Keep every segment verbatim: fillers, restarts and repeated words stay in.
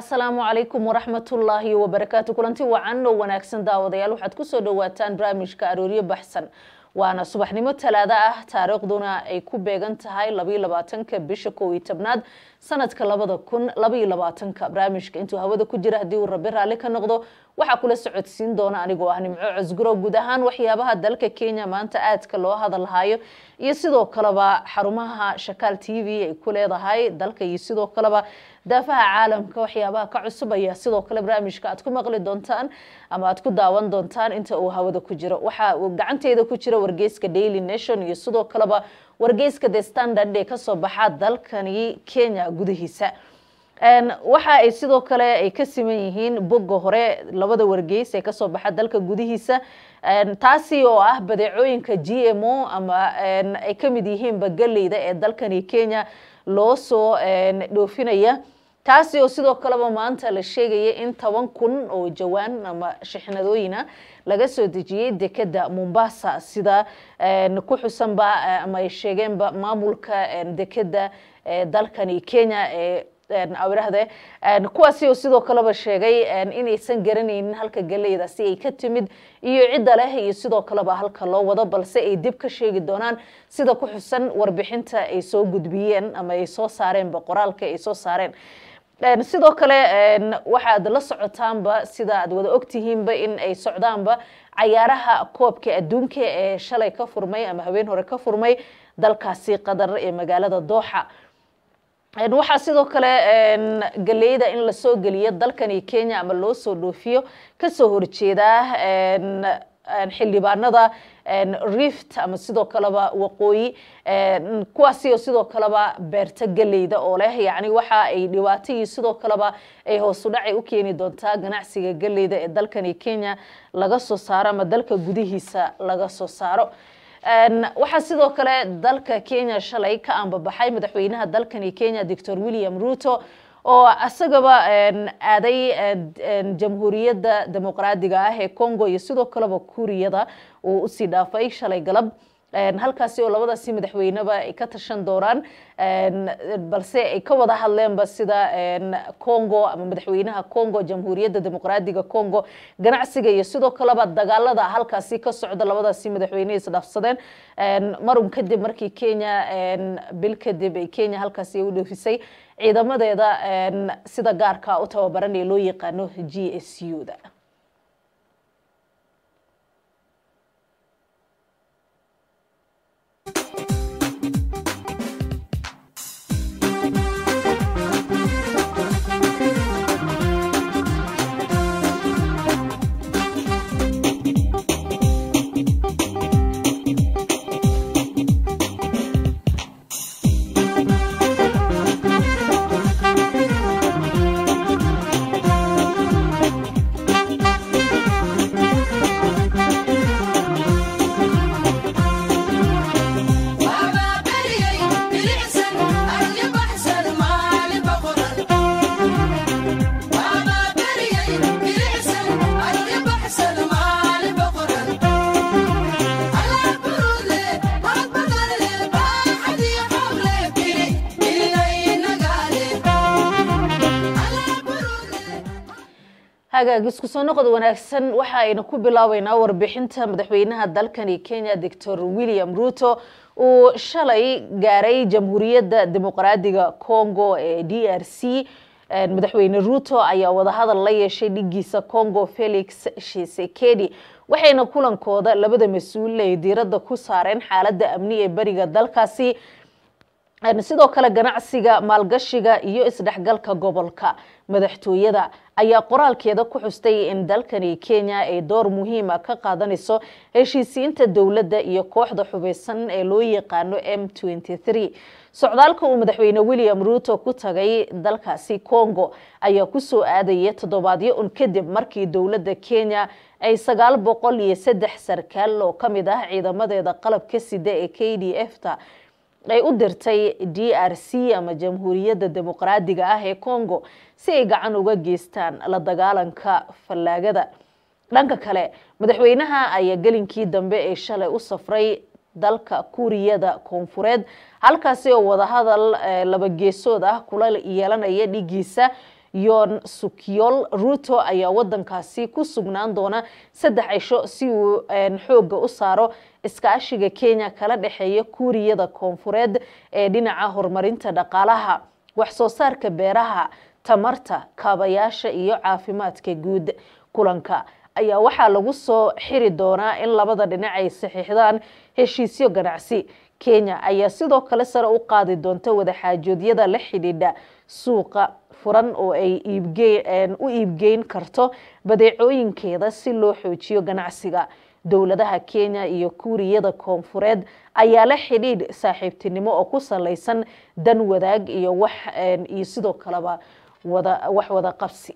السلام عليكم ورحمة الله وبركاته. كلنتي وعنا وناكسن داوديال waxaad ku soo dhawaataan barnaamijka arooriye baxsan waana subaxnimo talaada ah taariikhduna ay ku beegan tahay laba iyo labaatanka bisha kow iyo tobnaad sanadka labada kun laba iyo labaatanka. barnaamijka intuu hawada ku jira hadii uu Rabbi raali ka noqdo waxa kula socodsiin doona anigoo ah Nimco Cusguro. guud ahaan waxyaabaha dalka Kenya maanta aadka loo hadalhayo iyo sidoo kaleba xarumaha Shakaal T V ay ku leedahay dalka iyo sidoo kaleba daafaha caalamka waxyaabaha ka cusub ayaa sidoo kale barnaamijka aad ku maqli doontaan ama aad ku daawan doontaan inta uu hawada ku jiro. waxa uu gacanteeda ku jira wargeyska Daily Nation iyo sidoo kaleba wargeyska The Standard ee ka soo baxa dalkani Kenya gudihiisa. een waxa ay sidoo kale ay ka siman yihiin bogga hore labada wargeys ee ka soo baxa dalka gudihiisa een taasi oo ah badeecooyinka G M O ama een ay ka mid yihiin bagaleyda ee dalkani Kenya loo soo een dhoofinaya. taasi oo sidoo kaleba maanta la sheegay in toban kun oo jawaan ama shixnadooyina laga soo dejiyay dekada Mombasa sida een ku xusanba ama ay sheegeenba maamulka dekada dalkani Kenya ee een awrahde een kuwaasi oo sidoo kaleba sheegay in aysan garanaynin halka galeydaasi ay ka timid iyo cid leh iyo sidoo kaleba halka loo wado balse ay dib ka sheegi doonaan sida ku xusan warbixinta ay soo gudbiyeen ama ay soo saareen qoraalka ay soo saareen. een sidoo kale een waxa aad la socotaanba sida aad wada ogtihiinba in ay socdaanba ciyaaraha koobka adduunka ee shalay ka furmay ama habeen hore ka furmay dalkaasi Qatar ee magaalada Doha. een waxa sidoo kale een galeyda in la soo galiyo dalkani Kenya ama loo soo dhoofiyo ka soo horjeeda een xildhibaanada een Rift ama sidoo kaleba waqooyi een kuwaasi oo sidoo kaleba beerta galeyda oo leh yaani waxa ay dhibaato iyo sidoo kaleba ay hoos u dhac u keeni doontaa ganacsiga galeyda ee dalkani Kenya laga soo saaro ama dalka gudihiisa laga soo saaro. een waxa sidoo kale dalka Kenya shalay ka aanbabaxay madaxweynaha dalkani Kenya Doctor William Ruto oo asagaba een aaday jamhuuriyadda dimuqraadiga ah ee Congo iyo sidoo kaleba Kuuriyada oo u sii dhaafay shalay galab. een halkaasi oo labadaasi madaxweyneba ay ka tashan dooraan een balse ay ka wada hadleenba sida een Congo ama madaxweynaha Congo jamhuuriyadda dimuqraadiga Congo ganacsiga iyo sidoo kaleba dagaalada halkaasi ka socda labadaasi madaxweyne is dhaafsadeen. een marun kadib markii Kenya een bil kadib ay Kenya halkaasi u dhoofisay ciidamadeeda een sida gaarka u tababaran ee loo yaqaano G S U da. hagaag isku soo noqod wanaagsan waxa ayna ku bilaabaynaa warbixinta madaxweynaha dalkani Kenya Doctor William Ruto oo shalay gaaray jamhuuriyadda dimuqraadiga Congo ee D R C. madaxweyne Ruto ayaa wada hadal la yeeshay dhigiisa Congo Felix Tshisekedi waxayna kulankooda labada mas'uul ay diiradda ku saareen xaaladda amni ee bariga dalkaasi sidoo kale ganacsiga maalgashiga iyo isdhexgalka gobolka. madaxtooyada ayaa qoraalkeeda ku xustay in dalkani Kenya ay door muhiim ah ka qaadanayso heshiisiinta dawladda iyo kooxda xubeysan ee loo yaqaano M twenty-three. socdaalka uu madaxweyne William Ruto ku tagay dalkaasi Congo ayaa ku soo aadaya toddobaadyo un kadib markii dawladda Kenya ay sagaal boqol iyo saddex sarkaal oo kamid ah ciidamadeeda qalabka sida ee K D F ta ay u dirtay D R C ama jamhuuriyadda dimuqraadiga ah ee Congo si ay gacan uga geystaan la dagaalanka fallaagada. dhanka kale madaxweynaha ayaa galinkii dambe ee shalay u safray dalka Kuuriyada Koonfureed halkaasi oo wada hadal laba geesood ah kula yeelanaya dhigiisa Yoon Suk Yeol. Ruto ayaa wadankaasi ku sugnaan doona saddex cisho si uu xooga u saaro iskaashiga Kenya kala dhaxeeya Kuuriyada Koonfureed ee dhinaca horumarinta dhaqaalaha, wax soo saarka beeraha, tamarta, kaabayaasha iyo caafimaadka guud. Kulanka ayaa waxaa lagu soo xiri doonaa in labada dhinac ay saxiixdaan heshiisyo ganacsi. Kenya ayaa sidoo kale sare u qaadi doonta wada xaajoodyada la xidhiidha suuqa furan oo ay iibgeyn u iibgeyn karto badeecooyinkeeda si loo xoojiyo ganacsiga. Dowladaha Kenya iyo Kuuriyada Koonfureed ayaa la xidhiidh saaxiibtinimo oo ku saleysan dan wadaag iyo wax iyo sidoo kaleba wada wax wada qabsi.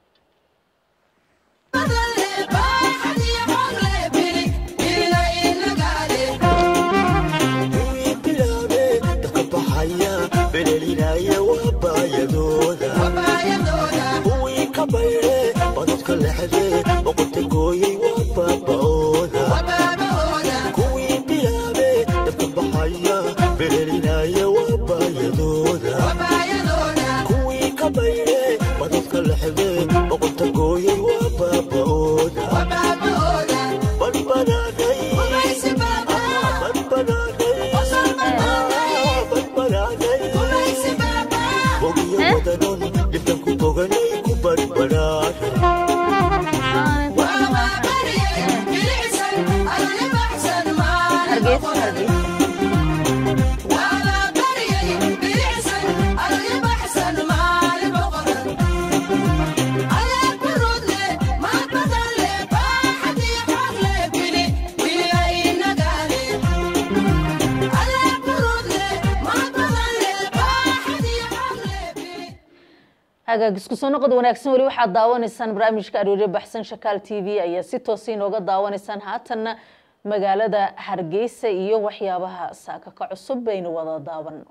isku soo noqod wanaagsan wali waxa daawanaysan barnaamijka Arooriye Baxsan Shakaal T V ayaa si toos ah inooga daawanaysan haatan magaalada Hargeysa iyo waxyaabaha saaka ka cusub baynu wada daawan.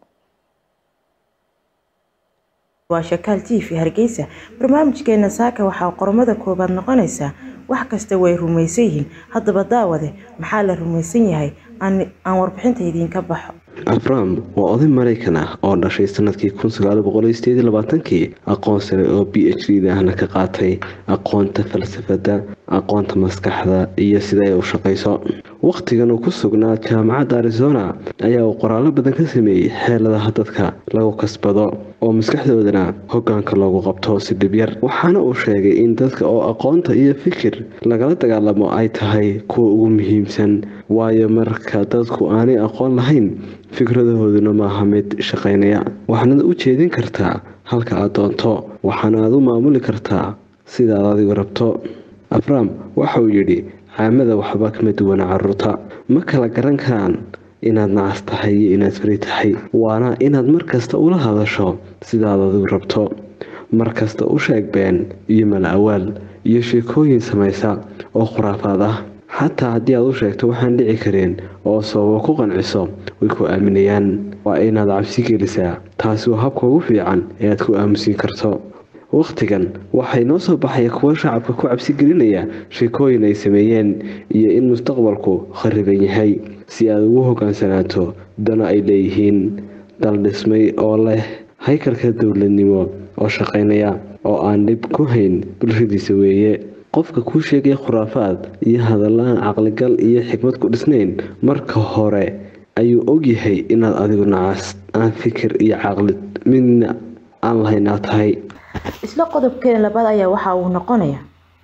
waa Shakaal T V Hargeysa. barnaamijkeena saaka waxa qormada koobaad noqonaysa wax kasta way rumaysan yihiin. haddaba daawade maxaa la rumaysan yahay aan aan warbixinta idin ka baxo. Afram waa oday Mareykan ah oo dhashay sanadkii kun sagaal boqol iyo sideed iyo labaatan-kii, aqoon sare oo P H D ahna ka qaatay aqoonta falsafada, aqoonta maskaxda iyo sida ay u shaqeyso. waqtigan uu ku sugnaa jaamacadda Arizona ayaa uu qoraallo badan ka sameeyay xeeladaha dadka lagu kasbado oo maskaxdoodana hoggaanka loogu qabto si dhib yar. waxaana uu sheegay in dadka oo aqoonta iyo fikir lagala dagaalamo ay tahay kuwa ugu muhiimsan, waayo marka dadku aanay aqoon lahayn fikradahooduna maaha mid shaqeynaya. waxaanad u jeedin kartaa halka aad doonto, waxaana aad u maamuli kartaa sida aad adigu rabto. Afram waxa uu yidhi caamada waxba kama duwana carruurta, ma kala garan karaan inaad nacas tahay iyo inaad fari tahay, waana inaad markasta ula hadasho sidaad adigu rabto. markasta u sheeg been iyo malawaal iyo sheekooyin samaysa oo khuraafaad ah. xataa haddii aad u sheegto waxaan dhici kareen oo sababo ku qanciso way ku aaminayaan. waa inaad cabsi gelisaa, taasi waa habka ugu fiican ee aad ku aamusin karto. waqtigan waxay noo soo baxaya kuwa shacabka ku cabsi gelinaya sheekooyin ay sameeyeen iyo in mustaqbalku khariban yahay si aad ugu hoggaansanaato dano ay leeyihiin. dal dhismay oo leh haykalka dowladnimo oo shaqeynaya oo aan dhib ku hayn bulshadiisa weeye. qofka kuu sheegay khuraafaad iyo hadallaan caqligal iyo xikmad ku dhisnayn marka hore ayuu ogyahay inaad adigu nacas aan fikir iyo caqli midna aan lahayn aad tahay. isla qodobkeena labaad ayaa waxa uu noqonaya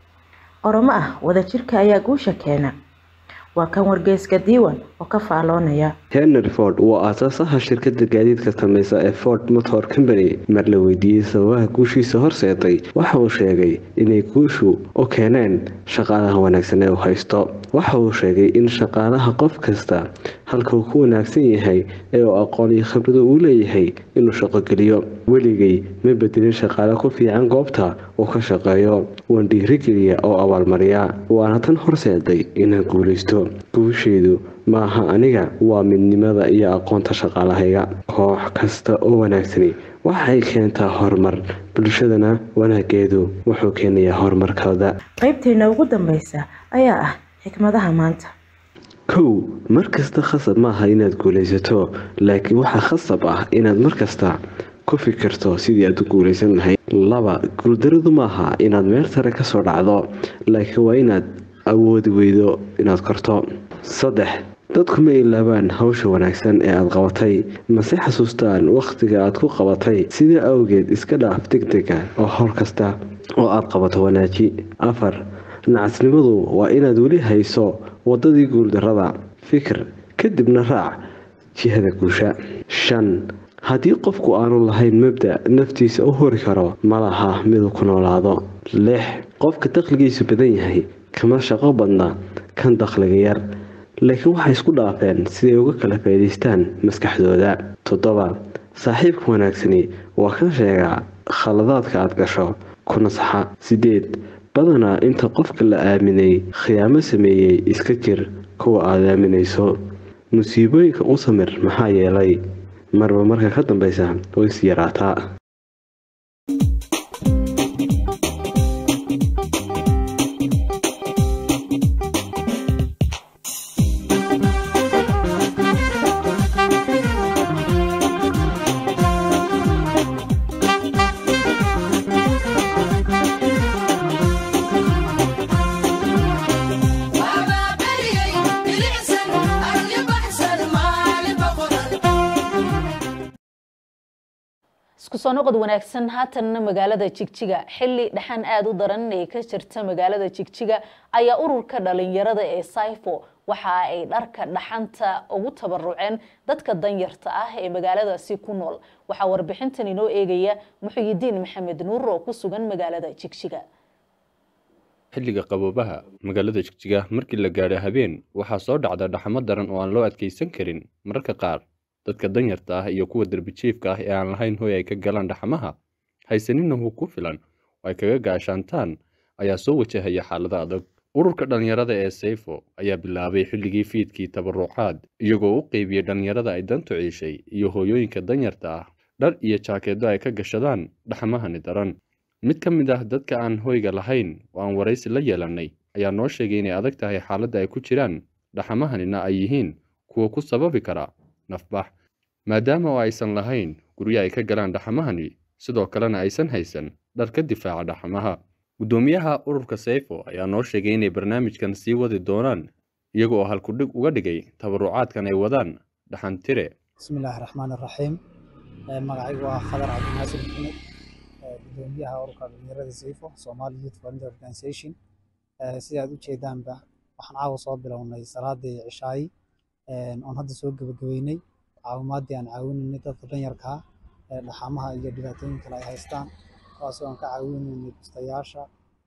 oroma ah wada jirka ayaa guusha keena. waa kan wargeyska diiwan oo ka faaloonaya. Henry Ford waa aasaasaha shirkadda gaadiidka samaysa ee Ford Motor Company. mar la weydiiyey sababaha guushiisa horseetay, waxa uu sheegay inay guushu u keeneen shaqaalaha wanaagsan ee uu haysto. waxa uu sheegay in shaqaalaha qof kasta halka uu ku wanaagsan yahay ee uu aqoon iyo khibrad u leeyahay inuu shaqo geliyo. weligay ma bedelin shaqaale ku fiican goobta uu ka shaqeeyo, waan dhiirigeliya oo abaalmariya, waana tan horseeday inaan guulaysto. guusheedu maaha aniga, waa midnimada iyo aqoonta shaqaalahayga. koox kasta oo wanaagsani waxay keentaa horumar, bulshadana wanaageedu wuxuu keenayaa horumarkooda. qaybteena ugu dambaysa ayaa ah xikmadaha maanta. kow markasta khasab maaha inaad guulaysato, laakiin waxaa khasab ah inaad markasta ku fikirto sidii aad u guulaysan lahayd. laba guuldaradu maaha inaad meel sare ka soo dhacdo, laakiin waa inaad awoodi weydo inaad korto. saddex dadku ma ilaabaan hawsha wanaagsan ee aad qabatay, mase xasuustaan wakhtiga aad ku qabatay. sidaa awgeed iska dhaaf degdega oo hawl kasta oo aad qabato wanaaji. afar nacasnimadu waa inaad weli hayso wadadii guuldarrada. fikir kadibna raac jihada guusha. shan haddii qofku aanu lahayn mabda naftiisa u hori karo, ma laha miduu ku noolaado. lix qofka dakhligiisu badan yahay kama shaqo badna kan dakhliga yar, laakiin waxay isku dhaafeen siday uga kala faa'iidaystaan maskaxdooda. toddoba saaxiibka wanaagsani waa kan sheega khaladaadka aad gasho kuna saxa. sideed badanaa inta qofka la aaminay khiyaamo sameeyey iska jir kuwa aad aaminayso. musiibooyinka u samir, maxaa yeelay marba marka ka dambeysa way is yaraataa. isku soo noqod wanaagsan. haatanna magaalada Jigjiga xilli dhaxan aad u daran ee ka jirta magaalada Jigjiga ayaa ururka dhalinyarada ee Saifo waxa ay dharka dhaxanta ugu tabaruceen dadka danyarta ah ee magaaladaasi ku nool. waxa warbixintan inoo eegaya Muxyidiin Maxamed Nuur oo ku sugan magaalada Jigjiga. xilliga qaboobaha magaalada Jigjiga markii la gaadhay habeen waxaa soo dhacda dhaxamo daran oo aan loo adkeysan karin. mararka qaar dadka danyarta ah iyo kuwa darbi jiifka ah ee aan lahayn hoy ay ka galaan dhaxamaha haysanina uu ku filan oo ay kaga gaashaantaan ayaa soo wajahaya xaalada adag. ururka dhalinyarada ee Saifo ayaa bilaabay xilligii fiidkii tabarucaad iyagoo u qeybiyay dhalinyarada ay dantu ciishay iyo hooyooyinka danyarta ah dhar iyo jaakeedo ay ka gashadaan dhaxamahani daran. mid ka mid ah dadka aan hoyga lahayn oo aan waraysi la yeelanay ayaa noo sheegay inay adag tahay xaaladda ay ku jiraan dhaxamahanina ay yihiin kuwa ku sababi kara nafbax, maadaama oo aysan lahayn guryo ay ka galaan dhaxamahani, sidoo kalena aysan haysan dhar ka difaaca dhaxamaha. gudoomiyaha ururka Saifo ayaa noo sheegay inay barnaamijkan sii wadi doonaan iyaga oo halku dhig uga dhigay tabarucaadkan ay wadaan dhaxantire. bismillaahi raxmaani raxiim. magacaygu waa Khadar Cabdinaasir Maxamed, gudoomiyaha ururka dhalinyarada Saifo Somali Youth Volunteer Organization. sida aad u jeedaanba waxaan caawa soo bilownay salaadii cishaayi oon hadda soo gabagabeynay caawimaadii aan caawinaynay dadka danyarka ah ee dhaxamaha iyo dhibaatooyin kale ay haystaan, kuwaasoo aan ka caawinaynay bustayaasha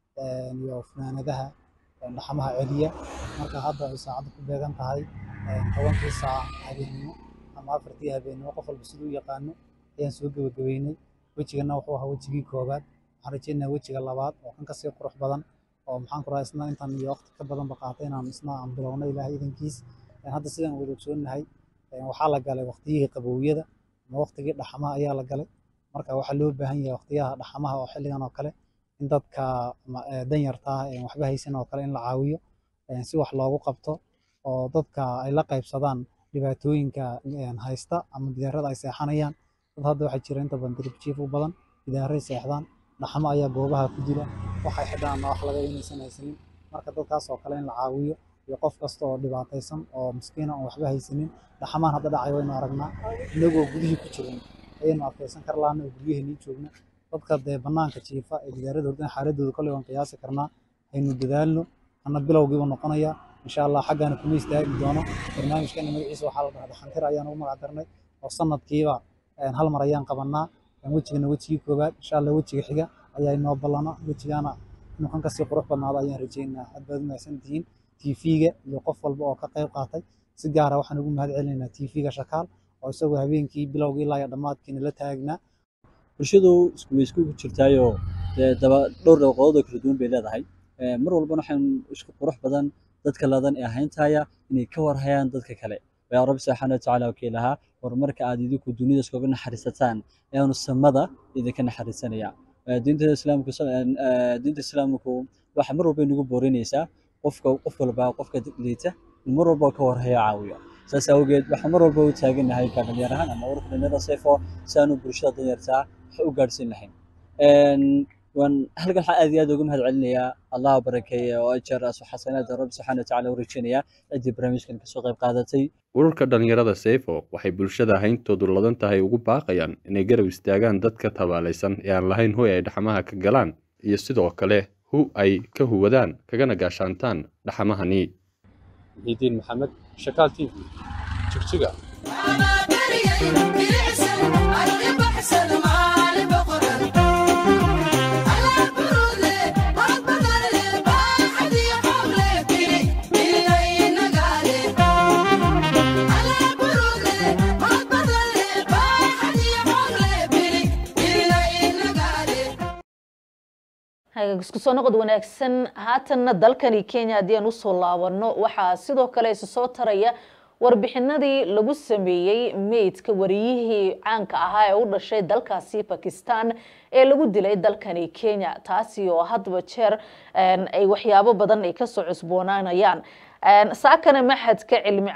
iyo funaanadaha dhaxamaha celiya. marka hadda ay saacadda ku beegan tahay tobankii saac habeenimo ama afartii habeenimo, qof walba siduu u yaqaano, ayaan soo gabagabeynay. wejigana wuxuu ahaa wejigii koowaad. waxaan rajaynayaa wejiga labaad oo kan kasii qurux badan oo maxaan ku rahaa isna intaan iyo waqti ka badan baqaatay inaan isna aan bilowno ilaahay idankiis. hadda sidaan wada ogsoonahay waxaa la galay waqtiyihii qabowyada ama waqtigii dhaxamaha ayaa la galay. marka waxaa loo baahan yahay waqtiyaha dhaxamaha oo xilligan oo kale in dadka danyarta ah ee waxba haysan oo kale in la caawiyo si wax loogu qabto oo dadka ay la qaybsadaan dhibaatooyinka haysta ama gidaarada ay seexanayaan. dad hadda waxaa jira inta badan darbi jiif u badan, gidaaray seexdaan, dhaxamo ayaa goobaha ku jira, waxay xidhaan wax laga inaysan haysanin. marka dadkaas oo kale in la caawiyo iyo qof kasta oo dhibaataysan oo miskiina oo waxba haysanin. dhaxamaan hadda dhacay waynu aragnaa, inagoo gudihii ku jirin ayaynu adkaysan kar laana oo guryaheenii joogna. dadka dee banaanka jiifa ee gidaarada hordana xaaladooda kolley waan qiyaasi karnaa. haynu dadaalno, ana bilowgiiba noqonaya insha allah. xaggaana kuma istaagi doono. barnaamijkana magaciisa waxaa la dhahaa dhaxantir ayaan ugu magac darnay oo sanadkiiba hal mar ayaan qabanaa. wejigana wejigii koowaad, insha allah wejiga xiga ayaa inoo ballana. wejigana inuu kan kasii qurux badnaado ayaan rajeynaa. aad baad u mahadsantihiin tv-ga iyo qof walba oo ka qayb qaatay. si gaara waxaan ugu mahad celinaynaa tv-ga Shakaal oo isagoo habeenkii bilowgii ilaa iyo dhammaadkiina la taagnaa. bulshadu isku isku jirtaayoo daba dhowr dabaqadood oo kala duwan bay leedahay. mar walbana waxaan isku qurux badan dadka ladan ee ahayntaaya inay ka warhayaan dadka kale. yaa rabbi subhanahu wa ta'ala oo lahaa horumarka aad idinku dunida iskaga naxariisataan ayaanu samada idinka naxariisanaya. diinta islaamku diinta islaamku waxa mar walba inagu boorinaysaa qofka qof walba qofka liita mar walba ka warhayo caawiyo. saas awgeed waxaan mar walba u taaganahay ka dhalinyarahan ama ururka dhalinyarada Sefo si aanu bulshada danyarta wax u gaarsiin lahayn een waan halkan waxa aad iyo aad ugu mahad celinayaa Allah barakeeyo oo ajar asu xasanaad Rabbi subhanahu wa ta'ala u rajeenaya cidii barnaamijkan ka soo qayb qaadatay ururka dhalinyarada Sefo waxay bulshada hayntoodu ladan tahay ugu baaqayaan inay garab istaagaan dadka tabaalaysan ee aan lahayn hooy ay dhaxamaha ka galaan iyo sidoo kale hu ay ka huwadaan kagana gaashaantaan dhaxamahani Idin Maxamed Shakaal T V Jigjiga isku soo noqod wanaagsan haatanna dalkani Kenya hadii aan u soo laabano waxa sidoo kale isu soo taraya warbixinadii lagu sameeyay meydka wariyihii caanka ahaa ee u dhashay dalkaasi Pakistan ee lagu dilay dalkani Kenya taasi oo hadba jeer ay waxyaabo badan ay ka soo cusboonaanayaan saakana maxadka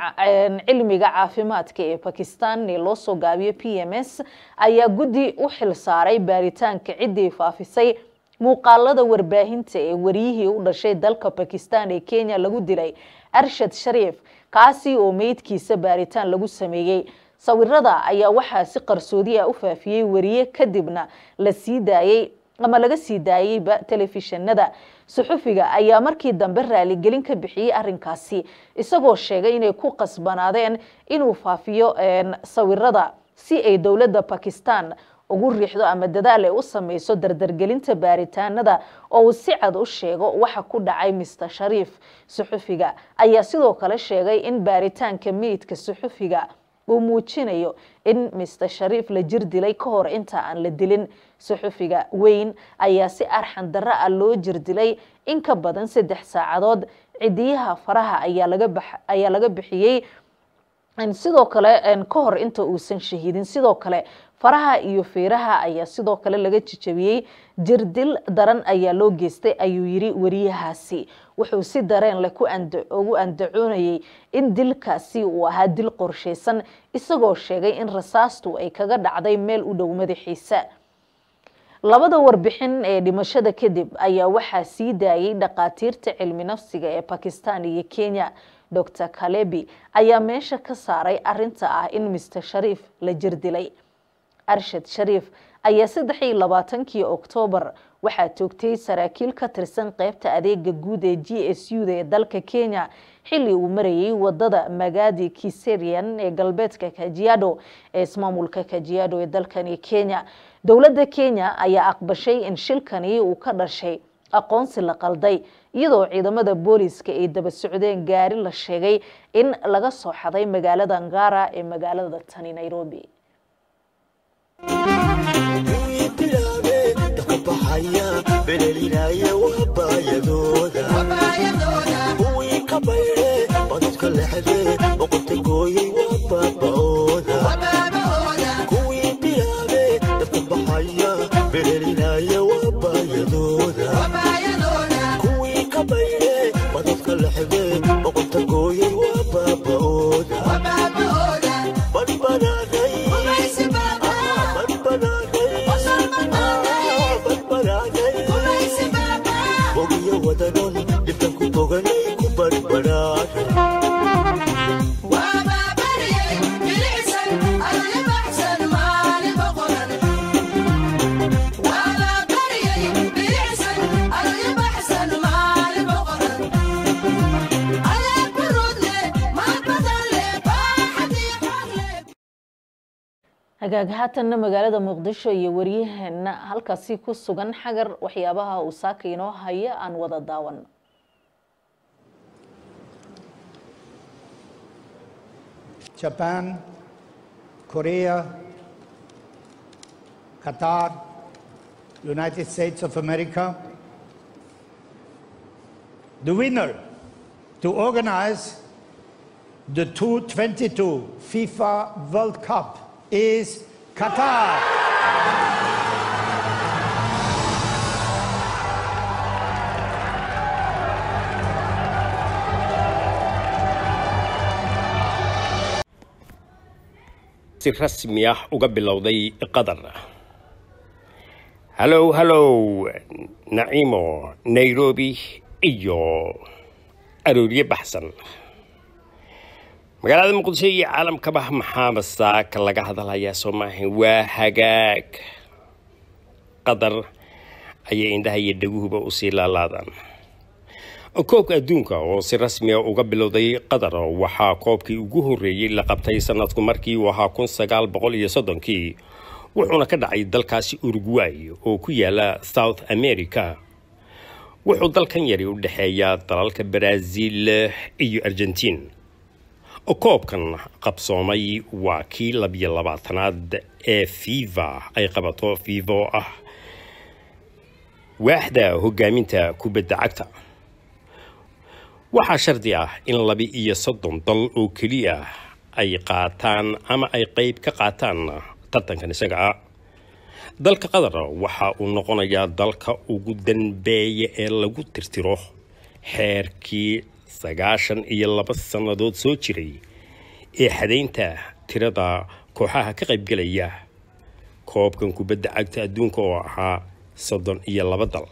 cilmiga caafimaadka ee Pakistan ee loo soo gaabiyo P M S ayaa gudi u xil saaray baaritaanka cidii faafisay muuqaalada warbaahinta ee wariyihii u dhashay dalka Pakistan ee Kenya lagu dilay Arshad Sharif kaasi oo meydkiisa baaritaan lagu sameeyay sawirada ayaa waxa si qarsoodi ah u faafiyay wariye kadibna la sii daayay ama laga sii daayay telefishinada suxufiga ayaa markii dambe raali gelin ka bixiyay arinkaasi isagoo sheegay inay ku qasbanaadeen inuu faafiyo sawirada si ay dawladda Pakistan ugu riixdo ama dadaal ay u sameeyso dardargelinta baaritaanada oo si cad u sheego waxa ku dhacay Mister Sharif suxufiga ayaa sidoo kale sheegay in baaritaanka meydka suxufiga uu muujinayo in Mister Sharif la jir dilay ka hor inta aan la dilin suxufiga weyn ayaa si arxan darro ah loo jir dilay in ka badan saddex saacadood cidiyaha faraha ayaa laga ayaa laga bixiyay in sidoo kale ka hor inta uusan shahiidin sidoo kale faraha iyo feeraha ayaa sidoo kale laga jijabiyay jirdil daran ayaa loo geystay ayuu yiri wariyahaasi wuxuu si dareen leh ku ugu andacoonayay in dilkaasi uu ahaa dil qorsheysan isagoo sheegay in rasaastu ay kaga dhacday meel u dhow madaxiisa labada warbixin ee dhimashada kadib ayaa waxa sii daayay dhaqaatiirta cilmi nafsiga ee Pakistan iyo Kenya Doctor Kalebi ayaa meesha ka saaray arinta ah in Mister Sharif la jir dilay Arshad Sharif ayaa saddex iyo labaatankii Oktoobar waxaa toogtay saraakiil ka tirsan qaybta adeega guud ee G S U ee dalka Kenya xilli uu marayay wadada Magadi Kiserian ee galbeedka Kajiado ee ismaamulka Kajiado ee dalkani Kenya dawladda Kenya ayaa aqbashay in shilkani uu ka dhashay aqoonsi la qalday iyadoo ciidamada booliska ay daba socdeen gaari la sheegay in laga soo xaday magaalada Ngara ee magaalada tani Nairobi hagaagahaatanna magaalada Muqdisho iyo wariyaheena halkaasi ku sugan xagar waxyaabaha uu saaka inoo haya aan wada daawan Japan, Korea, Qatar, United States of America. The winner to organize the two thousand twenty-two FIFA World Cup is Qatar. si rasmi ah uga bilowday qatar. hallow hallow naciimo nairobi iyo arooriye baxsan. magaalada muqdisho iyo caalamkaba maxaa masaaka laga hadalayaa Soomaaliya waa hagaag. qatar ayay indhaha iyo dhaguhuba u sii laalaadaan. koobka adduunka oo si rasmi ah uga bilowday qatar waxaa koobkii ugu horeeyay la qabtay sanadku markii uu ahaa kun sagaal boqol iyo soddonkii wuxuuna ka dhacay dalkaasi Uruguay oo ku yaala South America. wuxuu dalkan yari u dhaxeeyaa dalalka Brazil iyo Argentina. koobkan qabsoomay waa kii labiyo labaatanaad ee FIFA ay qabato. FIFA oo ah waaxda hogaaminta kubadda cagta. waxaa shardi ah in laba iyo soddon dal oo keliya ay qaataan ama ay qayb ka qaataan tartankan isaga ah. dalka qatar waxa uu noqonayaa dalka ugu danbeeya ee lagu tirtiro xeerkii sagaashan iyo laba sannadood soo jiray ee xadaynta tirada kooxaha ka qaybgalaya koobkan kubadda cagta adduunka oo ahaa soddon iyo laba dal.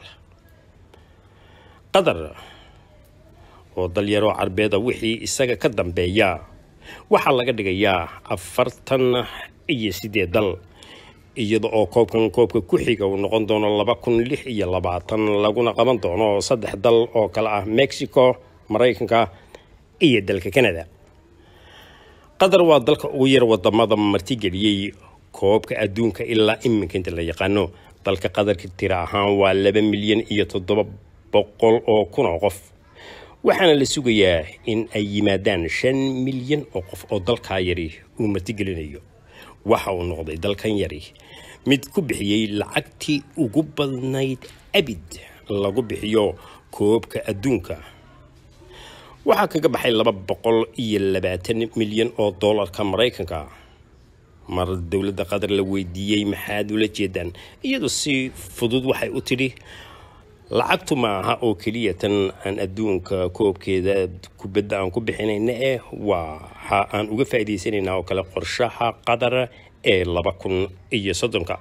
qatar oo dal yaroo carbeeda wixii isaga ka dambeeya waxaa laga dhigayaa afartan iyo siddeed dal, iyada oo koobkan koobka ku xiga uu noqon doono laba kun lix iyo labaatan laguna qaban doono saddex dal oo kala ah Mexico, Mareykanka iyo dalka Canada. qatar waa dalka ugu yar wadamada martigeliyay koobka adduunka ilaa iminka inta la yaqaano. dalka qatarka tira ahaan waa laba milyan iyo toddoba boqol oo kun oo qof, waxaana la sugayaa in ay yimaadaan shan milyan oo qof oo dalka yari uu martigelinayo. waxa uu noqday dalkan yari mid ku bixiyay lacagtii ugu badnayd abid lagu bixiyo koobka adduunka. waxaa kaga baxay laba boqol iyo labaatan milyan oo doolarka Mareykanka. mar dowladda qatar la weydiiyay maxaad ula jeedaan, iyadoo si fudud waxay u tiri lacagtu ma aha oo keliya tan aan adduunka koobkeeda kubadda aan ku bixinayna ee waxa aan uga faa'iidaysanaynaa oo kale qorshaha qatar ee laba kun iyo soddonka.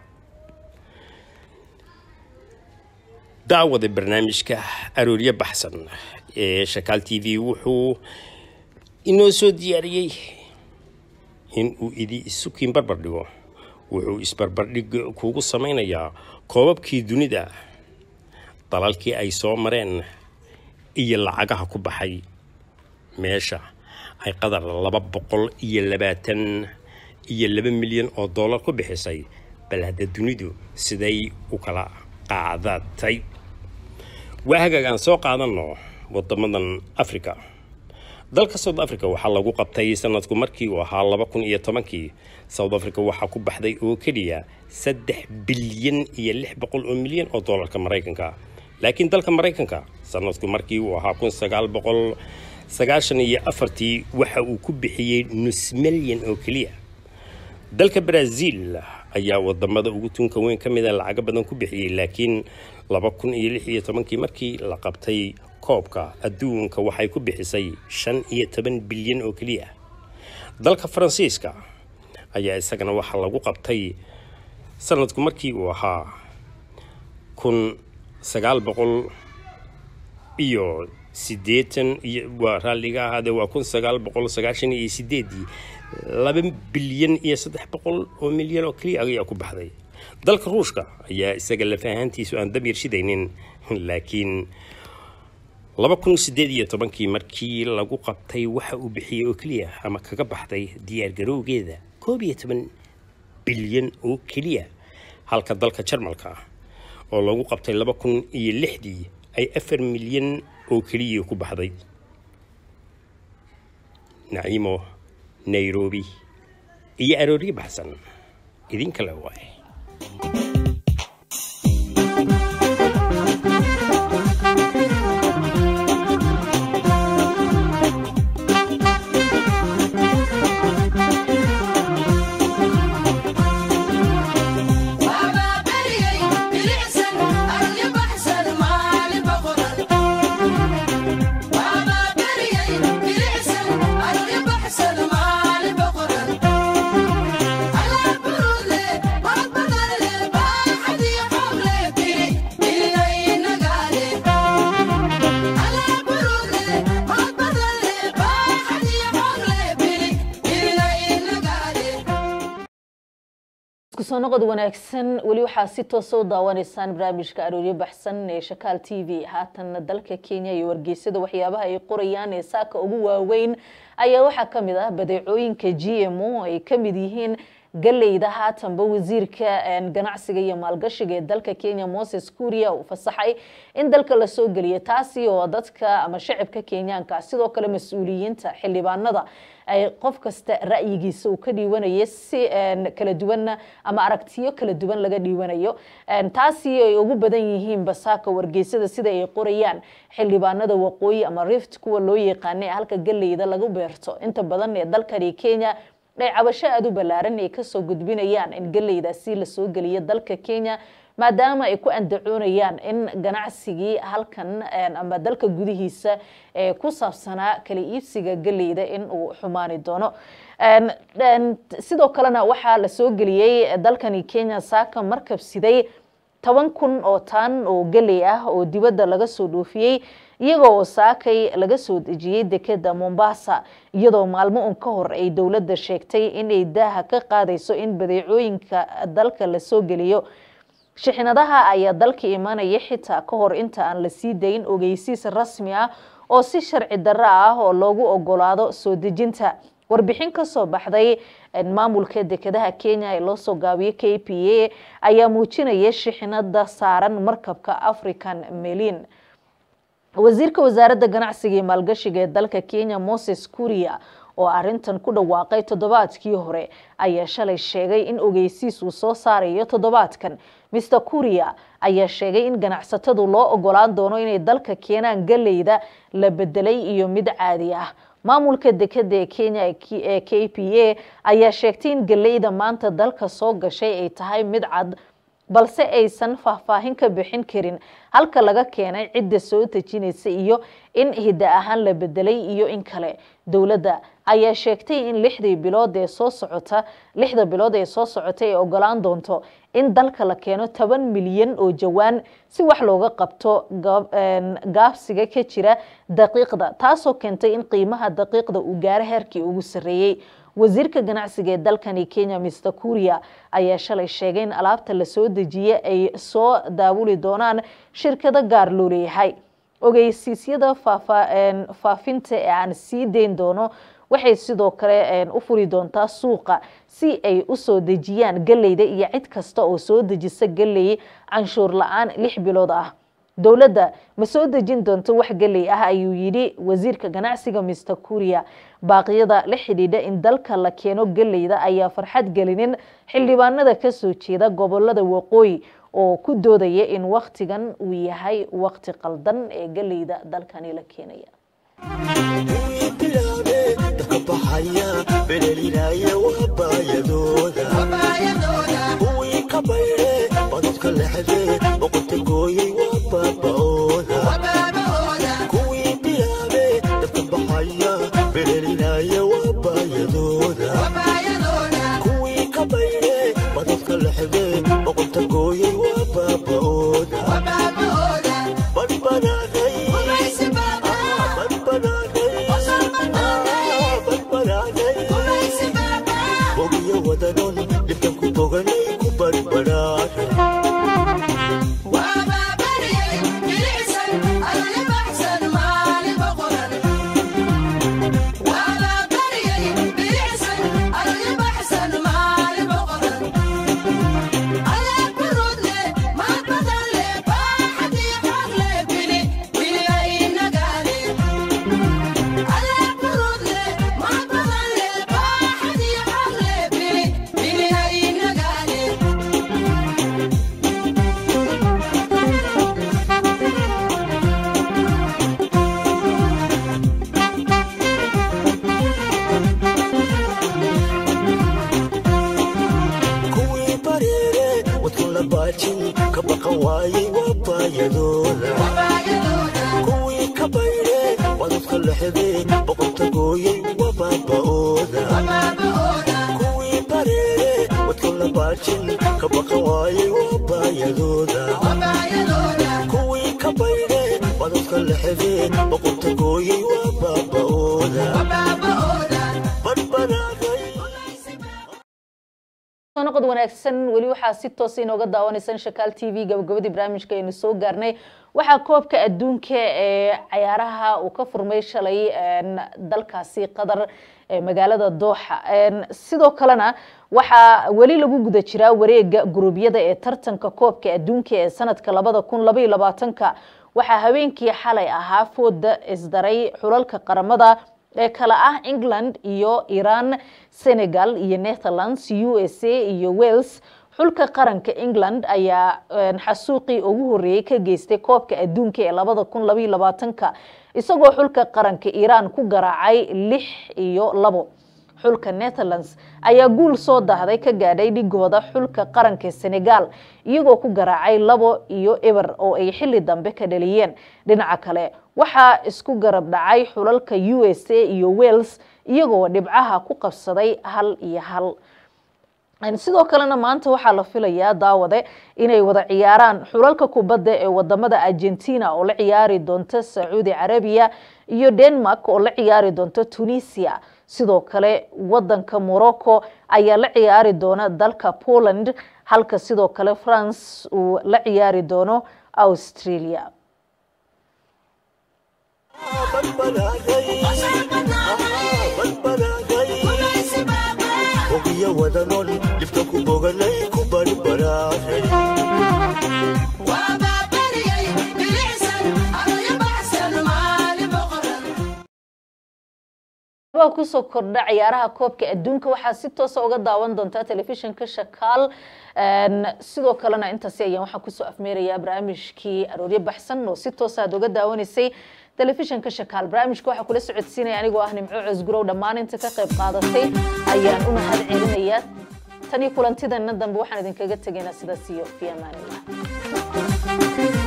daawada barnaamijka arooriye baxsan ee Shakaal T V wuxuu inoo soo diyaariyay in uu idi isukiin barbar dhigo. wuxuu isbarbardhig kuugu samaynayaa koobabkii dunida, dalalkii ay soo mareen iyo lacagaha ku baxay meesha ay qatar laba boqol iyo labaatan iyo laba milyan oo doolar ku bixisay. bal hadda dunidu siday u kala qaadatay. waa hagaagaan soo qaadano wadamadan Afrika. dalka South Africa waxaa lagu qabtay sanadku markii uu ahaa laba kun iyo tobankii. South Africa waxaa ku baxday oo keliya saddex bilyan iyo lix boqol oo milyan oo doolarka Mareykanka. laakiin dalka Mareykanka sanadku markii uu ahaa kun sagaal boqol sagaashan iyo afartii waxa uu ku bixiyay nus milyan oo keliya. dalka Brazil ayaa wadamada ugu tunka weyn ka mid ah lacag badan ku bixiyay, laakiin laba kun iyo lix iyo tobankii markii la qabtay koobka adduunka waxay ku bixisay shan iyo toban bilyan oo keliya. dalka Faransiiska ayaa isagana waxa lagu qabtay sanadku markii uu ahaa kun sagaal boqol iyo siddeetan iyo waa raalliga ahaadee waa kun sagaal boqol sagaashan iyo siddeedii laba bilyan iyo saddex boqol oo milyan oo keliya ayaa ku baxday. dalka Ruushka ayaa isaga la fahantiisu aan dab yarshidaynin, laakiin laba kun siddeed iyo tobankii markii lagu qabtay waxa uu bixiyay oo keliya ama kaga baxday diyaar garowgeeda koob iyo toban bilyan oo keliya. halka dalka Jarmalka oo lagu qabtay laba kun iyo lixdii ay afar milyan oo keliya ku baxday. naciimo nairobi iyo arooriye baxsan idin kala waay. isku soo noqod wanaagsan wali waxa si toos ah daawaneysaan barnaamijka arooriyo baxsan ee Shakaal T V haatan dalka Kenya iyo wargeysada waxyaabaha ay qorayaan ee saaka ugu waaweyn ayaa waxa kamid ah badeecooyinka G M O ay kamid yihiin galeyda haatanba wasiirka ganacsiga iyo maalgashiga ee dalka Kenya Moses Kuria uu fasaxay in dalka la soo galiyo taasi oo dadka ama shacabka Kenyaanka sidoo kale mas'uuliyiinta xildhibaanada ay qof kasta ra'yigiisa uu ka dhiiwanayo si kala duwan ama aragtiyo kala duwan laga dhiiwanayo taasi ay ugu badan yihiin basaaka wargeysada sida ay qorayaan xildhibaanada waqooyi ama Rift kuwa loo yaqaan halka galeyda lagu beerto inta badan ee dalka Kenya ay cabasho aad u balaaran ay ka soo gudbinayaan in galeydaasi la soo galiyo dalka Kenya maadaama ay ku andacoonayaan in ganacsigii halkan ama dalka gudihiisa ee ku saabsanaa kala iibsiga galeyda in uu xumaani doono sidoo kalena waxa la soo galiyay dalkani Kenya saaka markab siday toban kun oo tan oo galey ah oo dibadda laga soo dhoofiyay iyagoo saakay laga soo dejiyay dekada Mombasa iyadoo maalmo un ka hor ay dawladda sheegtay in ay daaha ka qaadayso in badeecooyinka dalka la soo galiyo shixnadaha ayaa dalka imanaya xitaa ka hor inta aan la sii dayn ogeysiis rasmi ah oo si sharci darro ah oo loogu ogolaado soo dejinta warbixin ka soo baxday maamulka dekadaha Kenya ee loo soo gaabiyay K P A ayaa muujinaya shixnada saaran markabka African Marine wasiirka wasaaradda ganacsiga iyo maalgashiga ee dalka Kenya Moses Kuria oo arintan ku dhawaaqay toddobaadkii hore ayaa shalay sheegay in ogeysiis uu soo saarayo toddobaadkan Mister Kuria ayaa sheegay in ganacsatadu loo ogolaan doono inay dalka keenaan galeyda la bedelay iyo mid caadi ah maamulka dekada ee Kenya ee K P A ayaa sheegtay in galeyda maanta dalka soo gashay ay tahay mid cad balse aysan faahfaahin ka bixin karin halka laga keenay cidda soo dejinaysa iyo in hidda ahaan la bedelay iyo in kale dawladda ayaa sheegtay in lixdii bilood ee soo socota lixda bilood ee soo socotay ay ogolaan doonto in dalka la keeno toban milyan oo jawaan si wax looga qabto gaabsiga ka jira daqiiqda taasoo keentay in qiimaha daqiiqda uu gaaro heerkii ugu sareeyay wasiirka ganacsiga ee dalkani Kenya Mister Kuria ayaa shalay sheegay in alaabta la soo dejiyay ay soo daawuli doonaan shirkado gaar loo leeyahay ogeysiisyada faafinta ee aan sii deyn doono waxay sidoo kale u furi doontaa suuqa si ay u soo dejiyaan galeyda iyo cid kasta oo soo dejisa galey canshuur la'aan lix bilood ah dawladda ma soo dejin doonto wax galey ah ayuu yiri wasiirka ganacsiga Mister Kuria baaqyada la xidhiidha in dalka la keeno galeyda ayaa farxad gelinin xildhibaanada ka soo jeeda gobolada waqooyi oo ku doodaya in waqtigan uu yahay waqti qaldan ee galeyda dalkani la keenaya noqod wanaagsan wali waxa si toos ah inooga daawanaysan Shakaal T V gabagabadii barnaamijka aynu soo gaarnay waxa koobka adduunka ee ciyaaraha uu ka furmay shalay dalkaasi Qatar ee magaalada Doha sidoo kalena waxa wali lagu guda jiraa wareega gurubyada ee tartanka koobka adduunka ee sanadka laba kun laba iyo labaatan waxa habeenkii xalay ahaa fooda isdaray xulalka qaramada ee kala ah England iyo Iran, Senegal iyo Netherlands, U S A iyo Wales. xulka qaranka England ayaa xasuuqi ugu horeeyay ka geystay koobka adduunka ee laba kun laba iyo labaatan isagoo xulka qaranka Iran ku garaacay lix iyo labo. xulka Netherlands ayaa guul soo dahday ka gaadhay dhigooda xulka qaranka Senegal iyagoo ku garaacay labo iyo eber oo ay xilli dambe ka dhaliyeen. dhinaca kale waxa isku garab dhacay xulalka U S A iyo Wales iyagoo dhibcaha ku qabsaday hal iyo hal. sidoo kalena maanta waxa la filayaa daawade inay wada ciyaaraan xulalka kubadda ee wadamada Argentina oo la ciyaari doonta Saudi Arabia iyo Denmark oo la ciyaari doonta Tunisia. sidoo kale wadanka Morocco ayaa la ciyaari doona dalka Poland halka sidoo kale France uu la ciyaari doono Australia. waa ku soo kordha ciyaaraha koobka adduunka waxa si toos ah uga daawan doonta telefishinka Shakaal sidoo kalena intaasi ayaan waxa ku soo afmeeraya barnaamijkii arooryo baxsan oo si toos ah uga daawanaysay telefishinka Shakaal. barnaamijka waxa kula socodsiinay anigoo ah Nimco Cusgurow dhammaan inta ka qayb qaadatay ayaan u mahad celinayaa. tani kulantidan dambe waxaan idinkaga tageynaa sidaas iyo fi amaanillah.